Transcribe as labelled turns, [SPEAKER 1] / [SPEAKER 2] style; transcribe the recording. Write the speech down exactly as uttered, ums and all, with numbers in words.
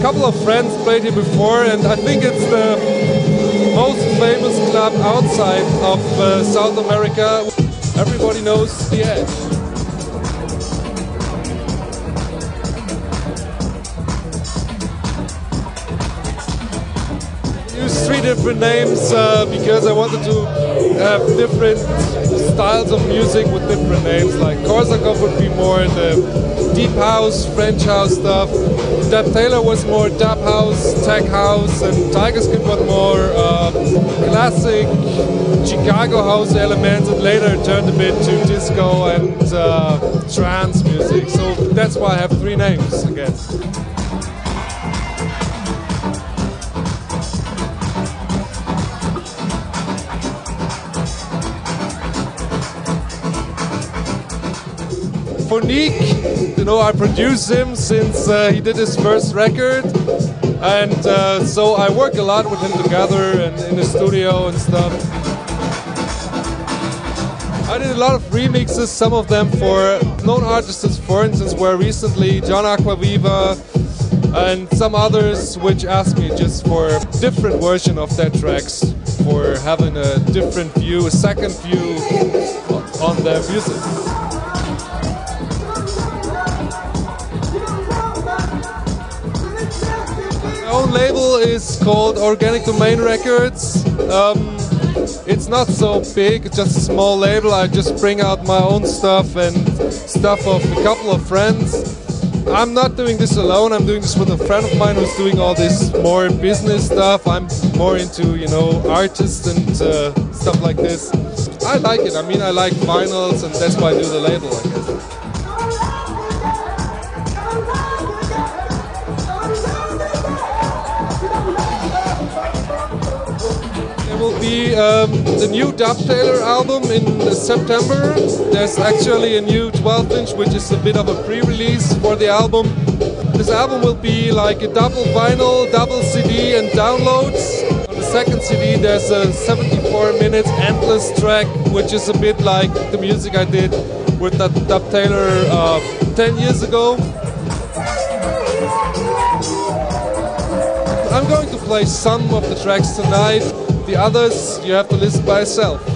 [SPEAKER 1] couple of friends played here before, and I think it's the most famous club outside of uh, South America. Everybody knows The Edge. I used three different names uh, because I wanted to have different styles of music with different names. Like Korsakov would be more the deep house, French house stuff. Dub Taylor was more dub house, tech house, and Tiger Skin was more uh, classic Chicago house elements, and later it turned a bit to disco and uh, trance music. So that's why I have three names again. For Nick, you know, I produced him since uh, he did his first record, and uh, so I work a lot with him together and in the studio and stuff. I did a lot of remixes, some of them for known artists, for instance, were recently John Aquaviva and some others which asked me just for a different version of their tracks, for having a different view, a second view on their music. My own label is called Organic Domain Records. Um, it's not so big, it's just a small label. I just bring out my own stuff and stuff of a couple of friends. I'm not doing this alone, I'm doing this with a friend of mine who's doing all this more business stuff. I'm more into, you know, artists and uh, stuff like this. I like it, I mean, I like vinyls, and that's why I do the label, I guess. Will be um, the new Dub Taylor album in September. There's actually a new twelve inch, which is a bit of a pre-release for the album. This album will be like a double vinyl, double C D and downloads. On the second C D there's a seventy-four minute endless track, which is a bit like the music I did with that Dub Taylor uh, ten years ago. I'm going to play some of the tracks tonight. The others you have to listen by yourself.